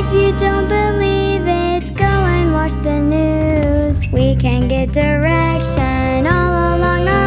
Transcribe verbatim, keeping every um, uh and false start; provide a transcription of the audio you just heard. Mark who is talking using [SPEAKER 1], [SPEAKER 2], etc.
[SPEAKER 1] If you don't believe it, go and watch the news. We can get direction all along our